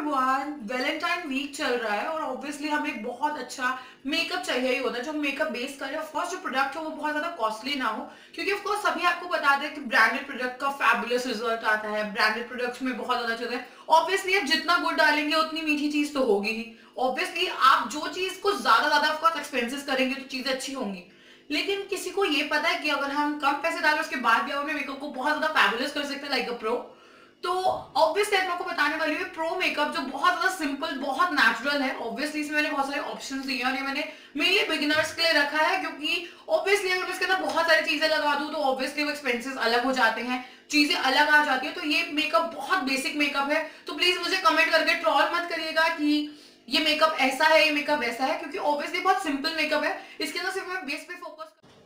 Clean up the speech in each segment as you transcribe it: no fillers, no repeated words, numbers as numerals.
Everyone, Valentine week चल रहा है और ऑब्वियसली हमें एक बहुत अच्छा मेकअप चाहिए ही होता है जो मेकअप बेस करे। ऑफ कोर्स जो प्रोडक्ट हो वो बहुत ज्यादा कॉस्टली ना हो, क्योंकि ऑफ कोर्स सभी आपको बताते हैं कि ब्रांडेड प्रोडक्ट का फैबुलस रिजल्ट आता है, ब्रांडेड प्रोडक्ट्स में बहुत ज्यादा चलता है। ऑब्वियसली आप जितना गुड डालेंगे उतनी मीठी चीज तो होगी ही। ऑब्वियसली आप जो चीज को ज्यादा ऑफ कोर्स एक्सपेंसिव करेंगे तो चीजें अच्छी होंगी, लेकिन किसी को ये पता है कि अगर हम कम पैसे डालें उसके बाद भी अपने मेकअप को बहुत ज्यादा फैबुलस कर सकते हैं लाइक अ प्रो। तो ऑब्वियसली मैं आपको बताने वाली हूँ प्रो मेकअप जो बहुत ज्यादा सिंपल, बहुत नेचुरल है। ऑब्वियसली इसमें मैंने बहुत सारे ऑप्शंस दिए हैं और ये मैंने मेनली बिगिनर्स के लिए रखा है, क्योंकि ऑब्वियसली अगर मैं इसके अंदर बहुत सारी चीजें लगा दूं तो ऑब्वियसली वो एक्सपेंसेस अलग हो जाते हैं, चीजें अलग आ जाती है। तो ये मेकअप बहुत बेसिक मेकअप है, तो प्लीज मुझे कमेंट करके ट्रोल मत करिएगा कि ये मेकअप ऐसा है, ये मेकअप वैसा है, क्योंकि ऑब्वियसली बहुत सिंपल मेकअप है। इसके अंदर सिर्फ मैं बेस पे फोकस।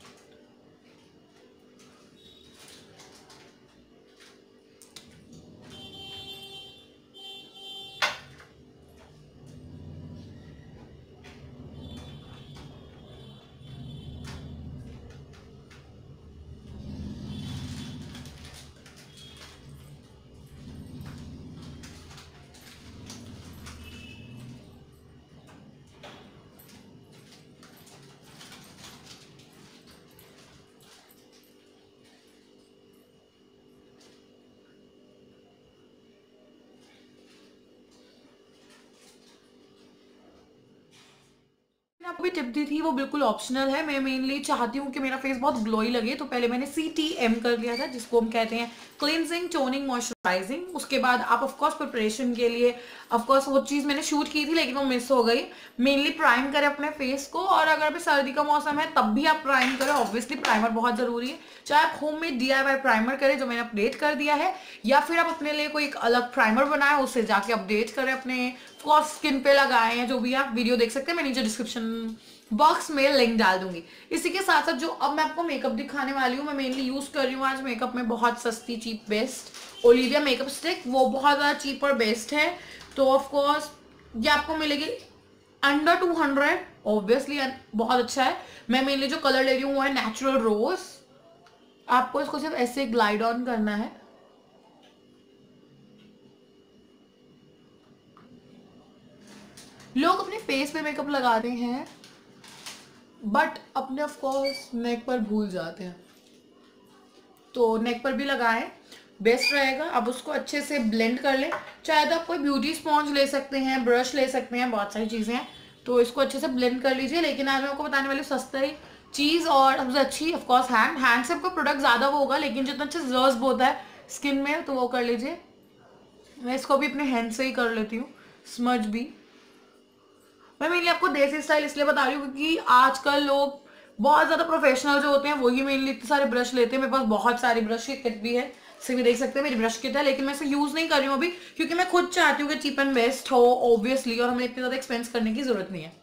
आपको भी टिप दी थी, वो बिल्कुल ऑप्शनल है। मैं मेनली चाहती हूँ कि मेरा फेस बहुत ग्लोई लगे, तो पहले मैंने CTM कर लिया था, जिसको हम कहते हैं क्लिनजिंग टोनिंग मॉइस्चराइजिंग। उसके बाद आप ऑफ कोर्स प्रिपरेशन के लिए ऑफ कोर्स वो चीज़ मैंने शूट की थी लेकिन वो मिस हो गई। मेनली प्राइम करें अपने फेस को, और अगर अभी सर्दी का मौसम है तब भी आप प्राइम करें। ऑब्वियसली प्राइमर बहुत जरूरी है, चाहे आप होममेड DIY प्राइमर करें जो मैंने अपडेट कर दिया है, या फिर आप अपने लिए कोई एक अलग प्राइमर बनाए उससे जाके अपडेट करें, अपने स्किन पे लगाए हैं। जो भी आप वीडियो देख सकते हैं, मैं नीचे डिस्क्रिप्शन बॉक्स में लिंक डाल दूंगी। इसी के साथ साथ जो अब मैं आपको मेकअप दिखाने वाली हूँ, मैं मेनली यूज कर रही हूँ आज मेकअप में बहुत सस्ती cheap best Olivia makeup stick. वो बहुत ज़्यादा चीप और बेस्ट है, तो ऑफ कोर्स ये आपको मिलेगी अंडर 200। ऑब्वियसली बहुत अच्छा है। मैं मेनली जो कलर ले रही हूँ वो है नेचुरल रोज। आपको इसको सिर्फ ऐसे ग्लाइड ऑन करना है। लोग अपने फेस पे मेकअप लगाते हैं बट अपने ऑफ कोर्स नेक पर भूल जाते हैं, तो नेक पर भी लगाएं, बेस्ट रहेगा। अब उसको अच्छे से ब्लेंड कर लें, चाहे तो आप कोई ब्यूटी स्पॉन्ज ले सकते हैं, ब्रश ले सकते हैं, बहुत सारी चीज़ें हैं, तो इसको अच्छे से ब्लेंड कर लीजिए। लेकिन आज मैं आपको बताने वाली सस्ता ही चीज़ और सबसे अच्छी ऑफ कोर्स हैंड से आपको प्रोडक्ट ज़्यादा वो होगा, लेकिन जितना अच्छा रिजर्व होता है स्किन में तो वो कर लीजिए। मैं इसको भी अपने हैंड से ही कर लेती हूँ, स्मज भी। मैं मेनली आपको देसी स्टाइल इसलिए बता रही हूँ क्योंकि आजकल लोग बहुत ज्यादा प्रोफेशनल जो होते हैं वही मेनली इतने सारे ब्रश लेते हैं। मेरे पास बहुत सारी ब्रश की किट भी है, इसे भी देख सकते हैं, मेरी ब्रश किट है, लेकिन मैं इसे यूज नहीं कर रही हूँ अभी, क्योंकि मैं खुद चाहती हूँ कि चीप एंड बेस्ट हो ऑब्वियसली, और हमें इतनी ज्यादा एक्सपेंस करने की जरूरत नहीं है।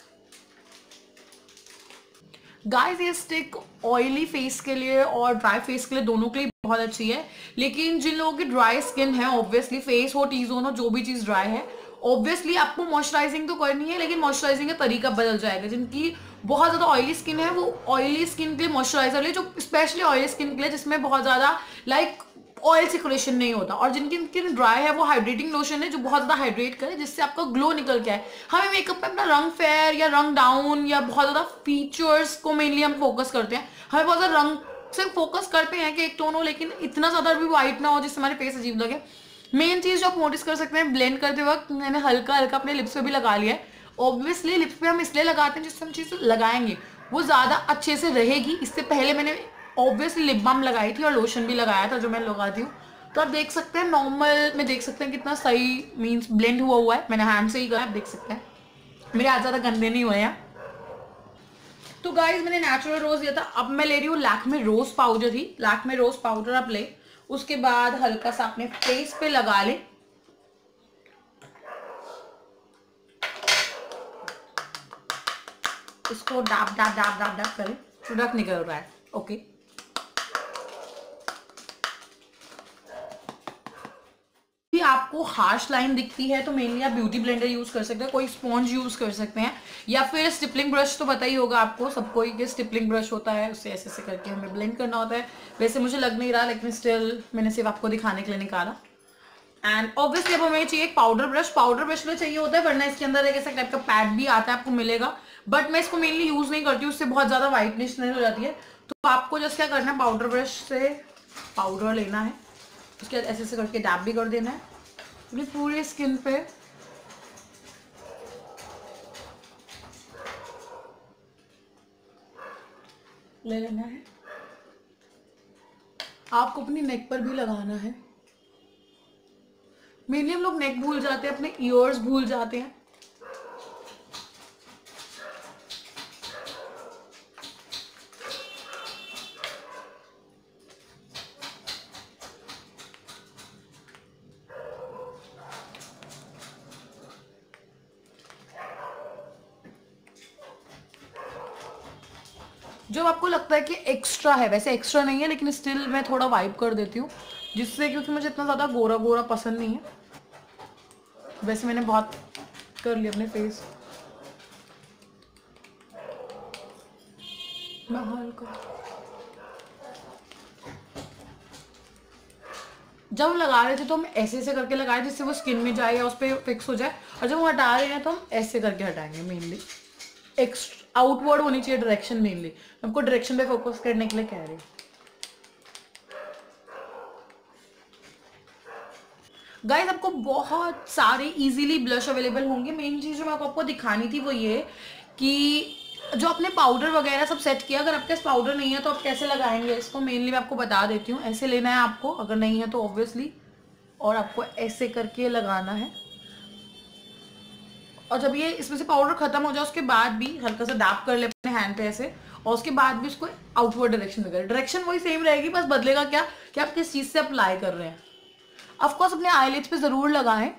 गाइस ये स्टिक ऑयली फेस के लिए और ड्राई फेस के लिए दोनों के लिए बहुत अच्छी है, लेकिन जिन लोगों की ड्राई स्किन है, ऑब्वियसली फेस हो, टी जोन हो, जो भी चीज ड्राई है, ऑब्वियसली आपको मॉइस्चराइजिंग तो करनी है, लेकिन मॉइस्चराइजिंग का तरीका बदल जाएगा। जिनकी बहुत ज्यादा ऑयली स्किन है वो ऑयली स्किन के लिए मॉइस्चराइजर ले, जो स्पेशली ऑयली स्किन के लिए जिसमें बहुत ज्यादा लाइक ऑयल सिक्रेशन नहीं होता। और जिनकी स्किन ड्राई है वो हाइड्रेटिंग लोशन है जो बहुत ज्यादा हाइड्रेट करे, जिससे आपका ग्लो निकल के आए। हमें मेकअप पे अपना रंग फेयर या रंग डाउन या बहुत ज्यादा फीचर्स को मेनली हम फोकस करते हैं, हमें बहुत ज्यादा रंग से फोकस करते हैं कि एक टोन हो, लेकिन इतना ज्यादा भी वाइट ना हो जिससे हमारे फेस अजीब लगे। मेन चीज जो आप नोटिस कर सकते हैं, ब्लेंड करते वक्त मैंने हल्का हल्का अपने लिप्स पे भी लगा लिया है। ऑब्वियसली लिप्स पे हम इसलिए लगाते हैं जिससे हम चीज लगाएंगे वो ज्यादा अच्छे से रहेगी। इससे पहले मैंने ऑब्वियसली लिप बाम लगाई थी और लोशन भी लगाया था जो मैं लगाती हूँ, तो आप देख सकते हैं नॉर्मल में देख सकते हैं कितना सही मीन्स ब्लेंड हुआ है। मैंने हैंड से ही करा, आप देख सकते हैं मेरे हाथ ज्यादा गंदे नहीं हुए हैं। तो गाइज मैंने नेचुरल रोज लिया था, अब मैं ले रही हूँ लैक्मे रोज पाउडर ही। लैक्मे रोज पाउडर आप ले, उसके बाद हल्का सा अपने फेस पे लगा ले। इसको डाब डाब डाब डाब डाब करें, प्रोडक्ट निकल रहा है। ओके आपको हार्श लाइन दिखती है तो मेनली आप ब्यूटी ब्लेंडर यूज कर सकते हैं, कोई स्पॉन्ज यूज कर सकते हैं, या फिर स्टिपलिंग ब्रश तो पता ही होगा आपको सबको ही कि स्टिपलिंग ब्रश होता है, उससे ऐसे ऐसे करके हमें ब्लेंड करना होता है। वैसे मुझे लग नहीं रहा, लेकिन स्टिल मैंने सिर्फ आपको दिखाने के लिए निकाला। एंड ऑब्वियसली अब हमें चाहिए एक पाउडर ब्रश। पाउडर ब्रश में चाहिए होता है, वरना इसके अंदर एक ऐसा टाइप का पैड भी आता है, आपको मिलेगा, बट मैं इसको मेनली यूज नहीं करती हूँ, उससे बहुत ज्यादा वाइटनेस नहीं हो जाती है। तो आपको जस्ट क्या करना है, पाउडर ब्रश से पाउडर लेना है, उसके बाद ऐसे ऐसे करके डैब भी कर देना है अपनी पूरी स्किन पे। ले लेना है, आपको अपनी नेक पर भी लगाना है। मेनली हम लोग नेक भूल जाते हैं, अपने ईयर्स भूल जाते हैं। जब आपको लगता है कि एक्स्ट्रा है, वैसे एक्स्ट्रा नहीं है लेकिन स्टिल मैं थोड़ा वाइप कर देती हूँ, जिससे, क्योंकि मुझे इतना ज़्यादा गोरा गोरा पसंद नहीं है। वैसे मैंने बहुत कर लिया अपने फेस मैं हल्का। जब हम लगा रहे थे तो हम ऐसे ऐसे करके लगाए जिससे वो स्किन में जाए या उस पर फिक्स हो जाए, और जब हम हटा रहे हैं तो हम ऐसे करके हटाएंगे। मेनली एक्स्ट्रा आउटवर्ड होनी चाहिए डायरेक्शन, मेनली हमको डायरेक्शन पे फोकस करने के लिए कह रही हूँ। गाइस आपको बहुत सारे इजीली ब्लश अवेलेबल होंगे। मेन चीज जो मैं आपको दिखानी थी वो ये कि जो आपने पाउडर वगैरह सब सेट किया, अगर आपके पास पाउडर नहीं है तो आप कैसे लगाएंगे इसको, मेनली मैं आपको बता देती हूँ। ऐसे लेना है आपको, अगर नहीं है तो ऑब्वियसली, और आपको ऐसे करके लगाना है। और जब ये इसमें से पाउडर खत्म हो जाए उसके बाद भी हल्का सा डैप कर ले अपने हैंड पे ऐसे, और उसके बाद भी उसको आउटवर्ड डायरेक्शन में करें। डायरेक्शन वही सेम रहेगी, बस बदलेगा क्या कि आप किस चीज से अप्लाई कर रहे हैं। ऑफकोर्स अपने आईलिड्स पे जरूर लगाएं,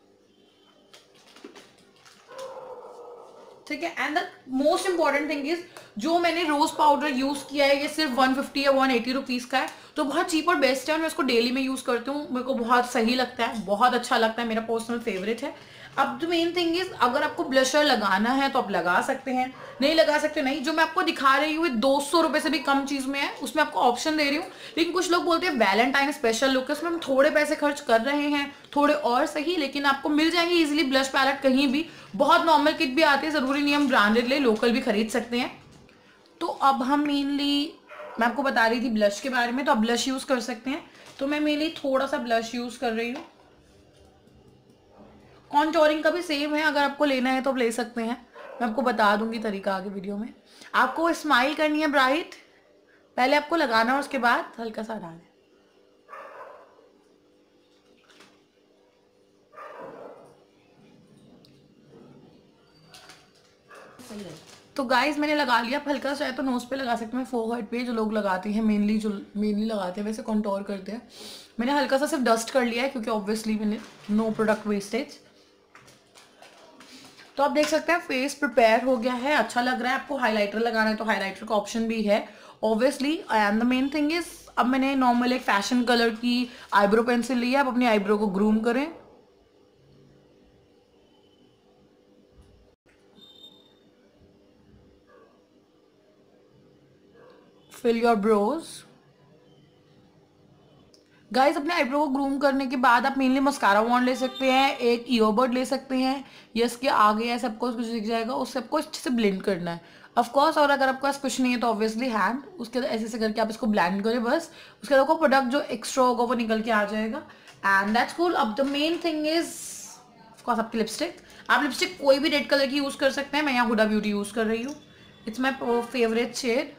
ठीक है। And the most important thing is, जो मैंने रोज पाउडर यूज किया है ये सिर्फ 150 या 180 रुपीज का है, तो बहुत चीप और बेस्ट है, और मैं इसको डेली में यूज करती हूँ। मेरे को बहुत सही लगता है, बहुत अच्छा लगता है, मेरा पर्सनल फेवरेट है। अब द मेन थिंग इज, अगर आपको ब्लशर लगाना है तो आप लगा सकते हैं, नहीं लगा सकते नहीं। जो मैं आपको दिखा रही हूँ 200 रुपए से भी कम चीज में है, उसमें आपको ऑप्शन दे रही हूँ। लेकिन कुछ लोग बोलते हैं वैलेंटाइन स्पेशल लुक है, उसमें हम थोड़े पैसे खर्च कर रहे हैं, थोड़े और सही, लेकिन आपको मिल जाएंगे इजिली ब्लश पैलेट कहीं भी। बहुत नॉर्मल किट भी आती है, जरूरी नहीं हम ब्रांडेड ले, लोकल भी खरीद सकते हैं। तो अब हम मेनली, मैं आपको बता रही थी ब्लश के बारे में, तो आप ब्लश यूज कर सकते हैं। तो मैं मेनली थोड़ा सा ब्लश यूज कर रही हूँ। कॉन्टोरिंग का भी सेम है, अगर आपको लेना है तो आप ले सकते हैं, मैं आपको बता दूंगी तरीका आगे वीडियो में। आपको स्माइल करनी है ब्राइट, पहले आपको लगाना है, उसके बाद हल्का सा हटाना है। तो गाइस मैंने लगा लिया, आप हल्का सा है तो नोज पे लगा सकते हैं, फोरहेड पे जो लोग लगाते हैं मेनली, जो मेनली लगाते हैं वैसे कॉन्टोर करते हैं। मैंने हल्का सा सिर्फ डस्ट कर लिया है, क्योंकि ऑब्वियसली मैंने नो प्रोडक्ट वेस्टेज। तो आप देख सकते हैं फेस प्रिपेयर हो गया है, अच्छा लग रहा है। आपको हाइलाइटर लगाना है तो हाइलाइटर का ऑप्शन भी है obviously. And the main thing is, अब मैंने नॉर्मल एक फैशन कलर की आईब्रो पेंसिल ली है, आप अपनी आईब्रो को ग्रूम करें। Fill your brows. गाइस अपने आईब्रो को ग्रूम करने के बाद आप मेनली मस्कारा वॉन्ड ले सकते हैं, एक ईयरबड ले सकते हैं, या इसके आगे है सबको कुछ दिख जाएगा, उस सबको अच्छे से ब्लेंड करना है ऑफकोर्स। और अगर आपके पास कुछ नहीं है तो ऑब्वियसली हैंड, उसके बाद ऐसे ऐसे करके आप इसको ब्लेंड करें बस। उसके बाद आपको प्रोडक्ट जो एक्स्ट्रा होगा वो निकल के आ जाएगा, एंड दैट्स कूल। अब the main thing is of course आपकी लिपस्टिक। आप लिपस्टिक कोई भी रेड कलर की यूज कर सकते हैं, मैं यहाँ हुडा ब्यूटी यूज कर रही हूँ, इट्स माई फेवरेट शेड।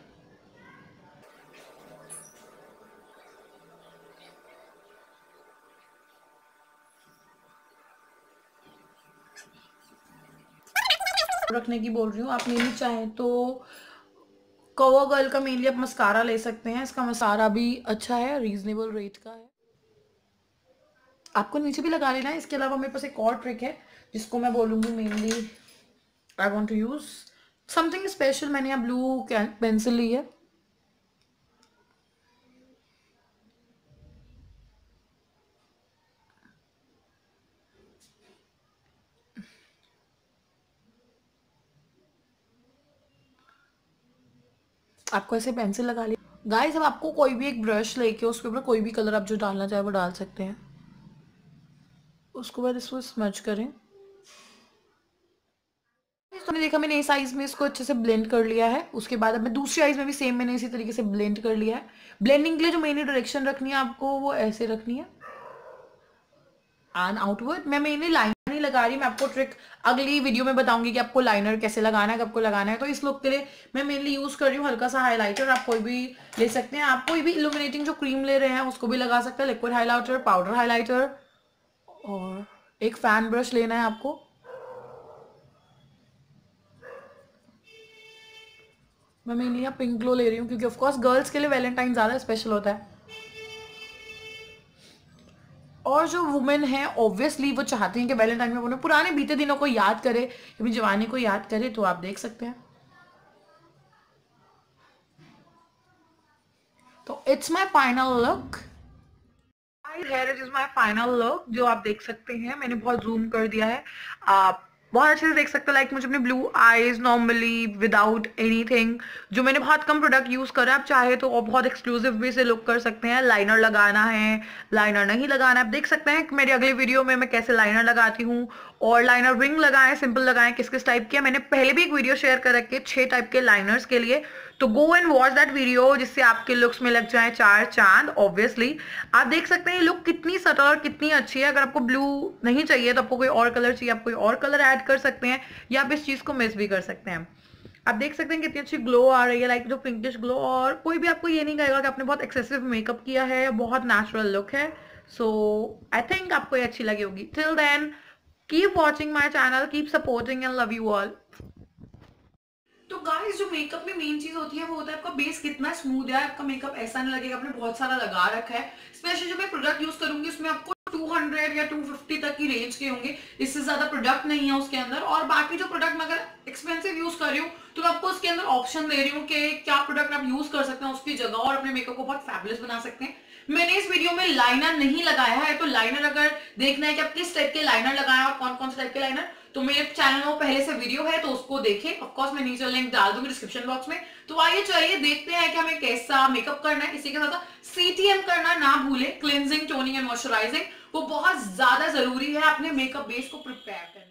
रखने की बोल रही हूँ, आप मेनली चाहें तो कवर गर्ल का मेनली आप मस्कारा ले सकते हैं, इसका मस्कारा भी अच्छा है, रीजनेबल रेट का है। आपको नीचे भी लगा लेना है। इसके अलावा मेरे पास एक और ट्रिक है जिसको मैं बोलूँगी mainly I want to use something special. मैंने यहाँ ब्लू पेंसिल ली है, आपको ऐसे पेंसिल लगा लिया। गाइस अब आपको कोई भी एक ब्रश लेके उसके ऊपर कोई भी कलर आप जो डालना चाहे वो डाल सकते हैं। उसके बाद इसको स्मज करें। तो मैंने देखा मैंने इस आइज में इसको अच्छे से ब्लेंड कर लिया है। उसके बाद अब मैं दूसरी आइज में भी सेम मैंने इसी तरीके से ब्लेंड कर लिया है। ब्लेंडिंग के लिए जो मेनली डायरेक्शन रखनी है आपको वो ऐसे रखनी है एंड आउटवर्ड। मैं मेनली लाइनर नहीं लगा रही, मैं आपको ट्रिक अगली वीडियो में बताऊंगी कि आपको लाइनर कैसे लगाना है, कब को लगाना है। तो इस लुक के लिए मैं मेनली यूज कर रही हूँ हल्का सा हाईलाइटर। आप कोई भी ले सकते हैं, आप कोई भी इल्यूमिनेटिंग जो क्रीम ले रहे हैं उसको भी लगा सकते हैं, लिक्विड हाईलाइटर, पाउडर हाईलाइटर, और एक फैन ब्रश लेना है आपको। मैं मेनली यहाँ पिंक ग्लो ले रही हूँ क्योंकि ऑफकोर्स गर्ल्स के लिए वैलेंटाइन ज़्यादा स्पेशल होता है, और जो वुमेन है ऑब्वियसली वो चाहती हैं कि वैलेंटाइन में उन्हें पुराने बीते दिनों को याद करे, अपनी जवानी को याद करे। तो आप देख सकते हैं। तो it's my final look, here is my final look, जो आप देख सकते हैं। मैंने बहुत जूम कर दिया है, आप बहुत अच्छे से देख सकते हैं। लाइक मुझे अपने blue eyes normally without anything, जो मैंने बहुत कम प्रोडक्ट यूज करा, आप चाहे तो और बहुत एक्सक्लूसिव भी से लुक कर सकते हैं। लाइनर लगाना है, लाइनर नहीं लगाना है, आप देख सकते हैं कि मेरी अगली वीडियो में मैं कैसे लाइनर लगाती हूँ, और लाइनर विंग लगाएं, सिंपल लगाएं, किस किस टाइप के। मैंने पहले भी एक वीडियो शेयर कर रखी है 6 टाइप के लाइनर्स के लिए, तो go and watch that video, जिससे आपके लुक्स में लग जाए 4 चांद। ऑब्वियसली आप देख सकते हैं ये लुक कितनी सटल और कितनी अच्छी है। अगर आपको ब्लू नहीं चाहिए तो आपको कोई और कलर चाहिए, आप कोई और कलर ऐड कर सकते हैं, या आप इस चीज को मिस भी कर सकते हैं। आप देख सकते हैं कितनी अच्छी ग्लो आ रही है, लाइक जो पिंकिश ग्लो, और कोई भी आपको ये नहीं कहेगा कि आपने बहुत एक्सेसिव मेकअप किया है, बहुत नेचुरल लुक है। सो आई थिंक आपको ये अच्छी लगी होगी। Till then keep watching my channel, keep supporting and love you all. तो गाइस जो मेकअप में मेन चीज होती है वो होता है आपका बेस कितना स्मूथ है, आपका मेकअप ऐसा नहीं लगेगा आपने बहुत सारा लगा रखा है। स्पेशली जो मैं प्रोडक्ट यूज करूंगी उसमें आपको 200 या 250 तक की रेंज के होंगे, इससे ज्यादा प्रोडक्ट नहीं है उसके अंदर। और बाकी जो प्रोडक्ट मैं अगर एक्सपेंसिव यूज कर रही हूँ तो मैं आपको उसके अंदर ऑप्शन दे रही हूँ कि क्या प्रोडक्ट आप यूज कर सकते हैं उसकी जगह, और अपने मेकअप को बहुत फैबुलस बना सकते हैं। मैंने इस वीडियो में लाइनर नहीं लगाया है, तो लाइनर अगर देखना है कि आप किस टाइप के लाइनर लगाए और कौन कौन से टाइप के लाइनर, तो मेरे चैनल में पहले से वीडियो है तो उसको देखें। ऑफकोर्स मैं नीचे लिंक डाल दूंगी डिस्क्रिप्शन बॉक्स में। तो आइए चलिए देखते हैं कि हमें कैसा मेकअप करना है। इसी के साथ सीटीएम करना ना भूले, क्लिनजिंग, टोनिंग एंड मॉइस्चराइजिंग, वो बहुत ज्यादा जरूरी है अपने मेकअप बेस को प्रिपेयर करने।